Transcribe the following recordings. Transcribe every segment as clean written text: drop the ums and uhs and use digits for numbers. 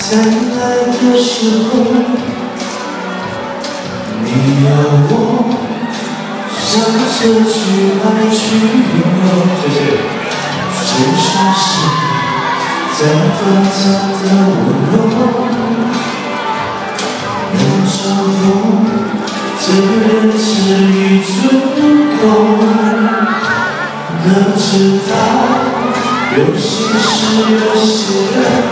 再来的时候，你要我上车去爱去拥有， 谢谢。 就算是再短暂的温柔，能重逢，这人是已足够。可知道，有些事有些人，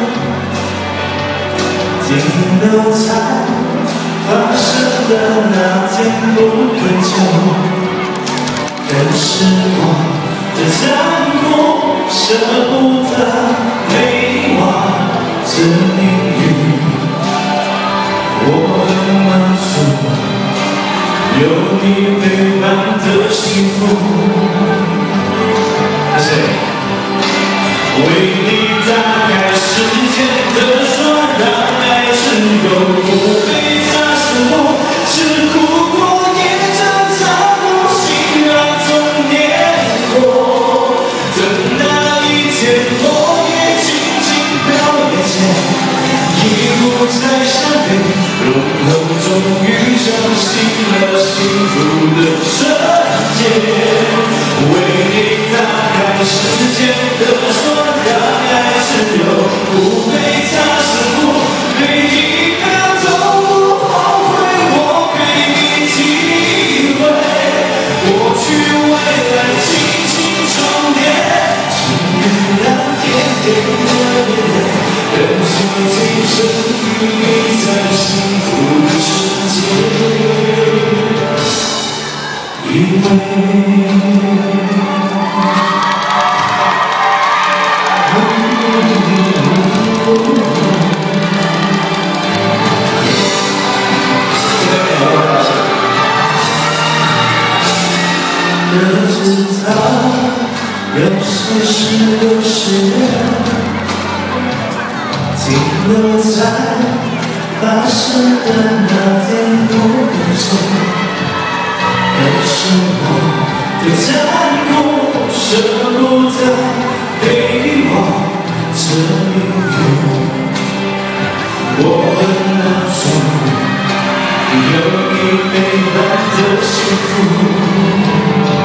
停留在发生的那天不回头。可时光的残酷，舍不得没忘这命运。我很满足，有你陪伴的幸福。谢谢。为你打开时间的锁，让爱自由，不被它束缚。是苦过也正擦过，心让终点过。等那一天，落叶轻轻飘眼前，已不再伤悲，融合终于相信了幸福的瞬间。为你打开时间的锁，让爱自由，不被它束缚。每一秒都不后悔，我陪你体会。过去未来轻轻重叠，请原谅点点的眼泪，任由今生与你在幸福的世界依偎。可知道，有些事有些人，停留在发生的那天不回头。可是我的残酷，舍不得遗忘这命运。我很满足，有你陪伴的幸福。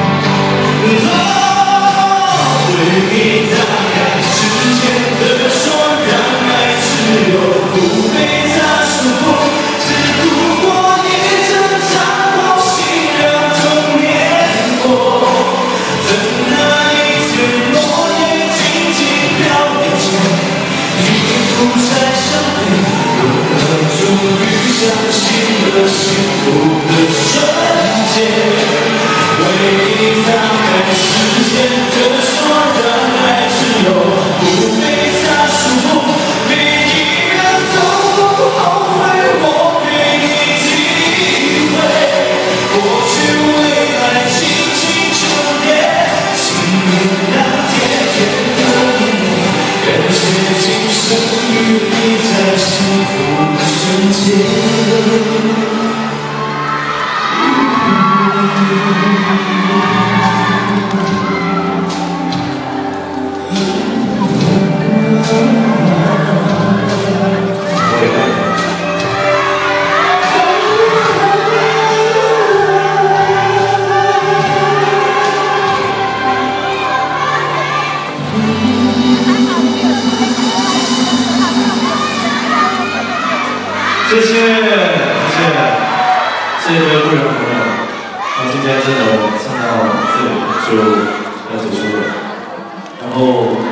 为你打开时间的锁，让爱自由，不被它束缚。是苦过也曾擦过，心让痛碾过。等那一天，落叶轻轻飘眼前，已不再伤悲，我终于相信了幸福的瞬间。为你打开时间的锁，让爱自由，不被它束缚。每一秒都不后悔，我陪你体会。过去未来轻轻重叠，请原谅点点的眼泪，感谢今生与你在幸福的瞬间。 谢谢，谢谢各位路人朋友。那今天真的唱到这里就要结束了，然后。